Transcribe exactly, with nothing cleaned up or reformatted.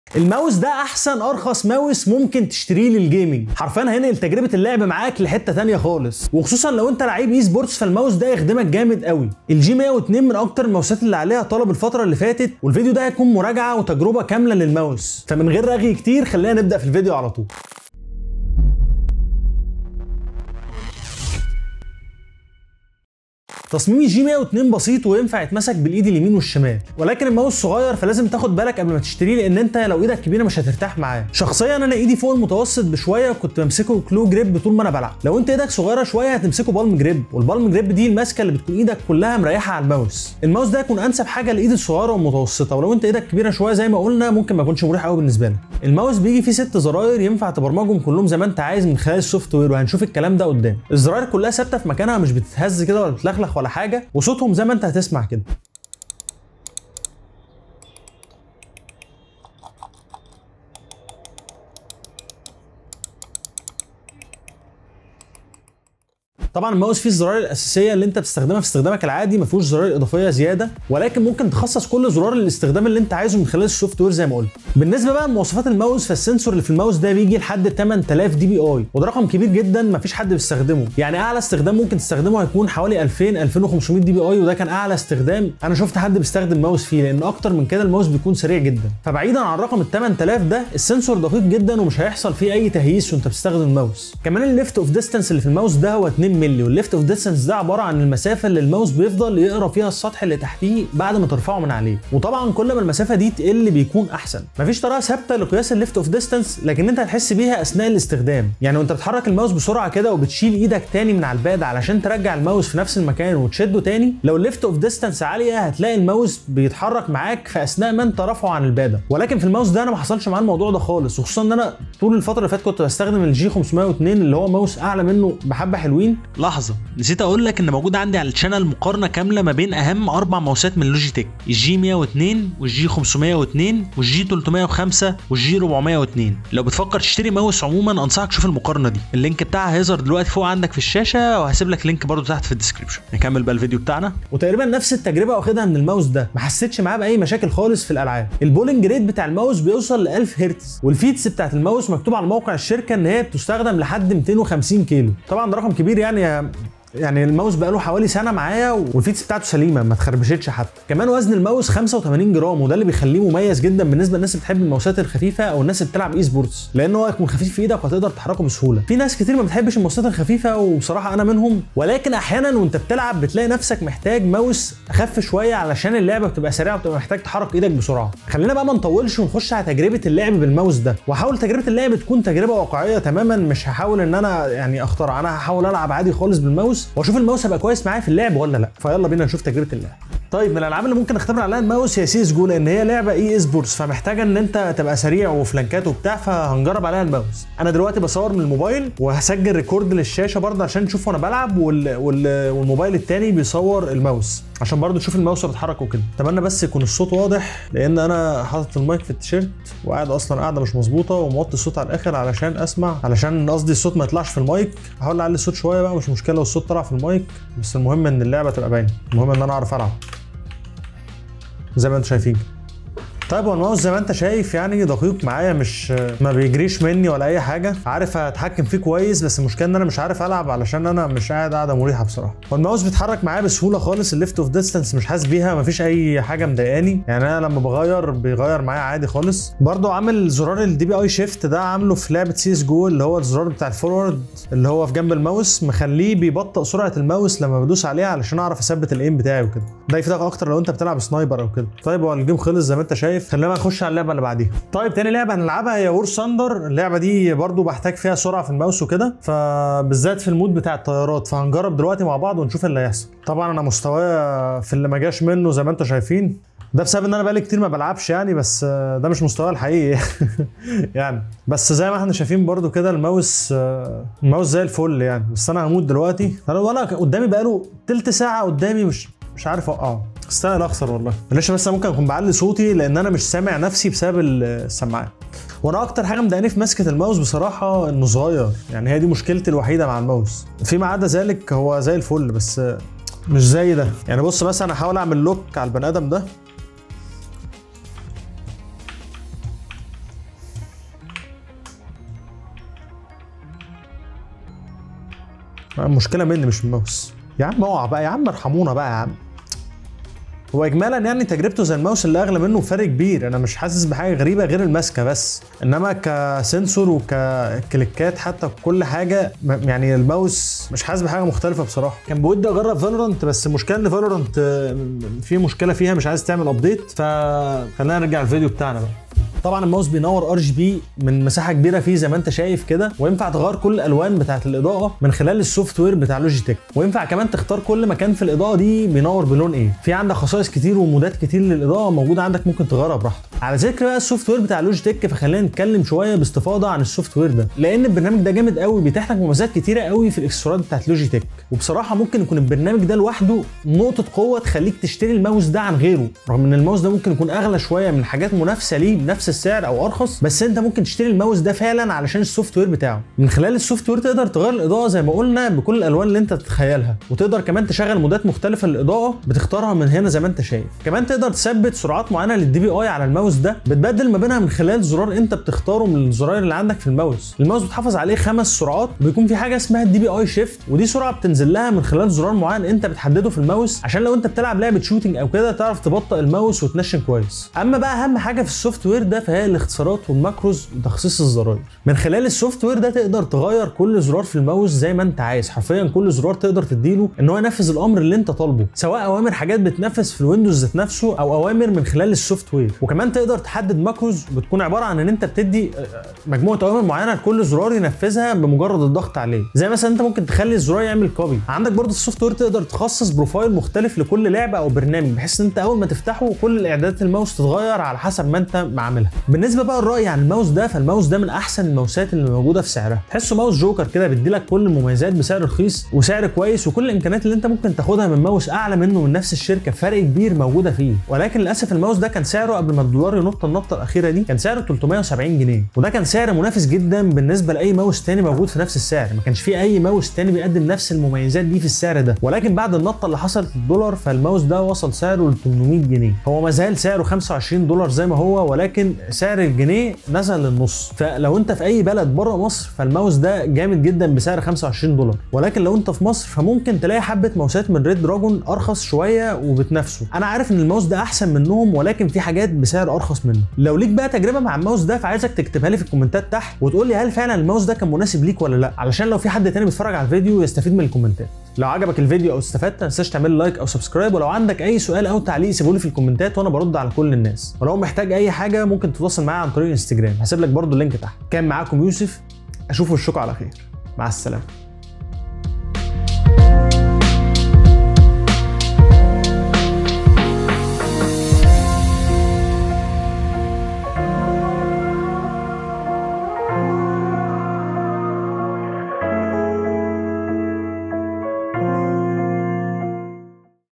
الماوس ده احسن ارخص ماوس ممكن تشتريه للجيمنج، حرفيا هينقل تجربه اللعب معاك لحته ثانيه خالص، وخصوصا لو انت لعيب اي سبورتس فالماوس ده يخدمك جامد قوي. الجي مية واتنين من اكتر الماوسات اللي عليها طلب الفتره اللي فاتت، والفيديو ده هيكون مراجعه وتجربه كامله للماوس، فمن غير رغي كتير خلينا نبدا في الفيديو على طول. تصميم الجي مية واتنين بسيط وينفع يتمسك بالايد اليمين والشمال، ولكن الماوس صغير فلازم تاخد بالك قبل ما تشتريه، لان انت لو ايدك كبيره مش هترتاح معاه. شخصيا انا ايدي فوق المتوسط بشويه وكنت بمسكه كلو جريب طول ما انا بلعب. لو انت ايدك صغيره شويه هتمسكه بالم جريب، والبالم جريب دي الماسكه اللي بتكون ايدك كلها مريحه على الماوس. الماوس ده يكون انسب حاجه للايد الصغيره والمتوسطه، ولو انت ايدك كبيره شويه زي ما قلنا ممكن ما يكونش مريح قوي بالنسبه لك. الماوس بيجي فيه ست زراير ينفع تبرمجهم كلهم زي ما انت عايز من خلال السوفت وير، وهنشوف الكلام ده قدام. الزراير كلها ثابته في مكانها، مش بتتهز كده ولا بتلخلخ ولا حاجه، وصوت زي ما انت هتسمع كده. طبعا الماوس فيه الزراير الاساسيه اللي انت بتستخدمها في استخدامك العادي، ما فيهوش زراير اضافيه زياده، ولكن ممكن تخصص كل زرار للاستخدام اللي انت عايزه من خلال السوفت وير زي ما قلت. بالنسبه بقى لمواصفات الماوس، فالسنسور اللي في الماوس ده بيجي لحد تمن تلاف دي بي اي، وده رقم كبير جدا ما فيش حد بيستخدمه. يعني اعلى استخدام ممكن تستخدمه هيكون حوالي ألفين ألفين وخمسمية دي بي اي، وده كان اعلى استخدام انا شفت حد بيستخدم ماوس فيه، لان اكتر من كده الماوس بيكون سريع جدا. فبعيدا عن رقم ال تمن تلاف ده، السنسور دقيق جدا ومش هيحصل فيه اي تهييس وانت بتستخدم الماوس. كمان الليفت اوف ديستانس اللي في الماوس ده هو اتنين مللي، والليفت اوف ديستانس ده عباره عن المسافه اللي الماوس بيفضل يقرا فيها السطح اللي تحتيه بعد ما ترفعه من عليه، وطبعا كل ما المسافه دي تقل بيكون احسن. مفيش طريقه ثابته لقياس الليفت اوف ديستانس، لكن انت هتحس بيها اثناء الاستخدام. يعني وانت بتحرك الماوس بسرعه كده وبتشيل ايدك تاني من على الباد علشان ترجع الماوس في نفس المكان وتشده تاني، لو الليفت اوف ديستانس عاليه هتلاقي الماوس بيتحرك معاك في اثناء ما انت رافعه عن الباده. ولكن في الماوس ده انا ما حصلش معاه الموضوع ده خالص، وخصوصا ان انا طول الفتره اللي فاتت كنت بستخدم الجي خمسمية واتنين اللي هو ماوس اعلى منه بحبه حلوين. لحظه، نسيت اقول لك ان موجود عندي على الشانل مقارنه كامله ما بين اهم اربع ماوسات من لوجيتك: الجي مية واتنين والجي خمسمية واتنين والجي تلتمية وخمسة والجي أربعمية واتنين. لو بتفكر تشتري ماوس عموما انصحك تشوف المقارنه دي، اللينك بتاعها هيظهر دلوقتي فوق عندك في الشاشه، وهسيب لك لينك برده تحت في الديسكربشن. نكمل بقى الفيديو بتاعنا. وتقريبا نفس التجربه واخدها من الماوس ده، ما حسيتش معاه باي مشاكل خالص في الالعاب. البولينج ريت بتاع الماوس بيوصل ل ألف هرتز، والفيتس بتاعت الماوس مكتوب على موقع الشركه ان هي بتستخدم لحد ميتين وخمسين كيلو. طبعا ده رقم كبير، يعني يعني الماوس بقاله حوالي سنه معايا والفيتس بتاعته سليمه ما اتخربشتش حتى. كمان وزن الماوس خمسة وتمانين جرام، وده اللي بيخليه مميز جدا بالنسبه للناس اللي بتحب الماوسات الخفيفه او الناس اللي بتلعب اي سبورتس، لان هو هيكون خفيف في ايدك وهتقدر تحركه بسهوله. في ناس كتير ما بتحبش الماوسات الخفيفه، وبصراحه انا منهم، ولكن احيانا وانت بتلعب بتلاقي نفسك محتاج ماوس اخف شويه علشان اللعبه بتبقى سريعه وبتبقى محتاج تحرك ايدك بسرعه. خلينا بقى ما نطولش ونخش على تجربه اللعب بالماوس ده، واحاول تجربه اللعب تكون تجربه واقعيه تماما، مش هحاول ان انا يعني اخترع، انا هحاول العب عادي خالص بالماوس واشوف الماوس هيبقى كويس معايا في اللعب ولا لا. فيلا بينا نشوف تجربه اللعب. طيب من الالعاب اللي ممكن اختبر عليها الماوس هي سي اس جو، لان هي لعبه اي سبورتس فمحتاجه ان انت تبقى سريع وفلانكات وبتاع، فهنجرب عليها الماوس. انا دلوقتي بصور من الموبايل وهسجل ريكورد للشاشه برضه عشان تشوف وانا بلعب، وال... وال... والموبايل التاني بيصور الماوس عشان برضه تشوف الماوس بيتحرك وكده. اتمنى بس يكون الصوت واضح، لان انا حاطط المايك في التيشيرت وقاعد اصلا قاعده مش مظبوطه وموطي الصوت على الاخر علشان اسمع، علشان قصدي الصوت ما يطلعش في المايك. هحاول اعلي الصوت شويه بقى، مش مشكله لو الصوت طلع في المايك، بس المهم ان اللعبه تبقى باينه، المهم ان انا اعرف العب زي ما انتم شايفين. طيب هو الماوس زي ما انت شايف يعني دقيق معايا، مش ما بيجريش مني ولا اي حاجه، عارف اتحكم فيه كويس، بس المشكله ان انا مش عارف العب علشان انا مش قاعد قاعده مريحه بصراحه. والماوس بيتحرك معايا بسهوله خالص، الليفت اوف ديستانس مش حاسس بيها، مفيش اي حاجه مضايقاني، يعني انا لما بغير بيغير معايا عادي خالص. برضو عامل زرار الدي بي اي شيفت ده عامله في لعبه سي اس جو، اللي هو الزرار بتاع الفورورد اللي هو في جنب الماوس، مخليه بيبطئ سرعه الماوس لما بدوس عليه علشان اعرف اثبت الايم بتاعي وكده. ده يفيدك اكتر لو انت بتلعب سنايبر او كده. طيب هو الجيم خلص زي ما انت شايف، خلينا نخش على اللعبه اللي بعديها. طيب تاني لعبه هنلعبها هي وور ثاندر. اللعبه دي برضو بحتاج فيها سرعه في الماوس وكده، فبالذات في المود بتاع الطيارات، فهنجرب دلوقتي مع بعض ونشوف اللي هيحصل. طبعا انا مستواي في اللي ما جاش منه زي ما انتم شايفين، ده بسبب ان انا بقالي كتير ما بلعبش يعني، بس ده مش مستواي الحقيقي يعني. بس زي ما احنا شايفين برضو كده الماوس الماوس زي الفل يعني، بس انا هموت دلوقتي. انا وانا قدامي بقاله تلت ساعه قدامي مش مش عارف اوقعه، استاهل اخسر والله. معلش بس انا ممكن اكون بعلي صوتي لان انا مش سامع نفسي بسبب السماعات. وانا اكتر حاجه مضايقاني في مسكه الماوس بصراحه انه صغير، يعني هي دي مشكلتي الوحيده مع الماوس. فيما عدا ذلك هو زي الفل، بس مش زي ده يعني. بص مثلا هحاول اعمل لوك على البني ادم ده، المشكله مني مش الماوس. يا عم اوعى بقى يا عم، ارحمونا بقى يا عم. هو اجمالا يعني تجربته زي الماوس اللي اغلى منه فرق كبير، انا مش حاسس بحاجه غريبه غير الماسكه بس، انما كسنسور وككليكات حتى كل حاجه يعني الماوس مش حاسس بحاجه مختلفه بصراحه. كان بودي اجرب فالورانت بس المشكله ان فالورانت في مشكله فيها مش عايز تعمل ابديت، فخلينا نرجع الفيديو بتاعنا بقى. طبعا الماوس بينور ار جي بي من مساحه كبيره فيه زي ما انت شايف كده، وينفع تغير كل الالوان بتاعه الاضاءه من خلال السوفت وير بتاع لوجيتك، وينفع كمان تختار كل مكان في الاضاءه دي بينور بلون ايه. في عندك خصائص كتير ومودات كتير للاضاءه موجوده عندك ممكن تغيرها براحتك. على ذكر بقى السوفت وير بتاع لوجيتك، فخلينا نتكلم شويه باستفاضه عن السوفت وير ده، لان البرنامج ده جامد قوي، بيتيح لك مميزات كتيره قوي في الاكسسوارات بتاعه لوجيتك، وبصراحه ممكن يكون البرنامج ده لوحده نقطه قوه تخليك تشتري الماوس ده عن غيره، رغم ان الماوس ده ممكن يكون اغلى شويه من حاجات منافسه ليه بنفس السعر او ارخص، بس انت ممكن تشتري الماوس ده فعلا علشان السوفت وير بتاعه. من خلال السوفت وير تقدر تغير الاضاءه زي ما قلنا بكل الالوان اللي انت تتخيلها، وتقدر كمان تشغل مودات مختلفه للاضاءه بتختارها من هنا زي ما انت شايف. كمان تقدر تثبت سرعات معينه للدي بي اي على الماوس ده، بتبدل ما بينها من خلال زرار انت بتختاره من الزراير اللي عندك في الماوس. الماوس بتحافظ عليه خمس سرعات، وبيكون في حاجه اسمها الدي بي اي شيفت، ودي سرعه بتنزل لها من خلال زرار معين انت بتحدده في الماوس، عشان لو انت بتلعب لعبه شوتنج او كده تعرف تبطئ الماوس وتنشن كويس. اما بقى اهم حاجه في السوفت وير ده فهي الاختصارات والماكروز وتخصيص الزراير. من خلال السوفت وير ده تقدر تغير كل زرار في الماوس زي ما انت عايز، حرفيا كل زرار تقدر تديله ان هو ينفذ الامر اللي انت طالبه، سواء اوامر حاجات بتنفذ في الويندوز ذات نفسه او اوامر من خلال السوفت وير. وكمان تقدر تحدد ماكروز بتكون عباره عن ان انت بتدي مجموعه اوامر معينه لكل زرار ينفذها بمجرد الضغط عليه، زي مثلا انت ممكن تخلي الزرار يعمل كوبي. عندك برضه السوفت وير تقدر تخصص بروفايل مختلف لكل لعبه او برنامج، بحيث ان انت اول ما تفتحه كل الاعدادات الماوس تتغير على حسب ما انت معاملها. بالنسبه بقى الراي عن الماوس ده، فالماوس ده من احسن الماوسات اللي موجوده في سعرها، تحسه ماوس جوكر كده بيديلك كل المميزات بسعر رخيص وسعر كويس، وكل الامكانيات اللي انت ممكن تاخدها من ماوس اعلى منه من نفس الشركه، فرق كبير موجوده فيه. ولكن للاسف الماوس ده كان سعره قبل ما الدولار ينط النطه الاخيره دي كان سعره ثلاثمائة وسبعين جنيه، وده كان سعر منافس جدا بالنسبه لاي ماوس تاني موجود في نفس السعر، ما كانش في اي ماوس تاني بيقدم نفس المميزات دي في السعر ده. ولكن بعد النطه اللي حصلت للدولار فالماوس ده وصل سعره ل ثمانمائة جنيه، هو ما زال سعره خمسة وعشرين دولار زي ما هو، ولكن سعر الجنيه نزل للنص. فلو انت في اي بلد بره مصر فالماوس ده جامد جدا بسعر خمسة وعشرين دولار، ولكن لو انت في مصر فممكن تلاقي حبه ماوسات من ريد دراجون ارخص شويه وبتنافسه. انا عارف ان الماوس ده احسن منهم، ولكن في حاجات بسعر ارخص منه. لو ليك بقى تجربه مع الماوس ده فعايزك تكتبها لي في الكومنتات تحت، وتقول لي هل فعلا الماوس ده كان مناسب ليك ولا لا، علشان لو في حد تاني بيتفرج على الفيديو يستفيد من الكومنتات. لو عجبك الفيديو او استفدت ما تنساش تعمل لايك او سبسكرايب، ولو عندك اي سؤال او تعليق سيبه لي في الكومنتات وانا برد على كل الناس، ولو محتاج اي حاجه ممكن تتواصل معايا عن طريق الانستجرام، هسيب لك برده اللينك تحت. كان معاكم يوسف، اشوف وشكم على خير، مع السلامه.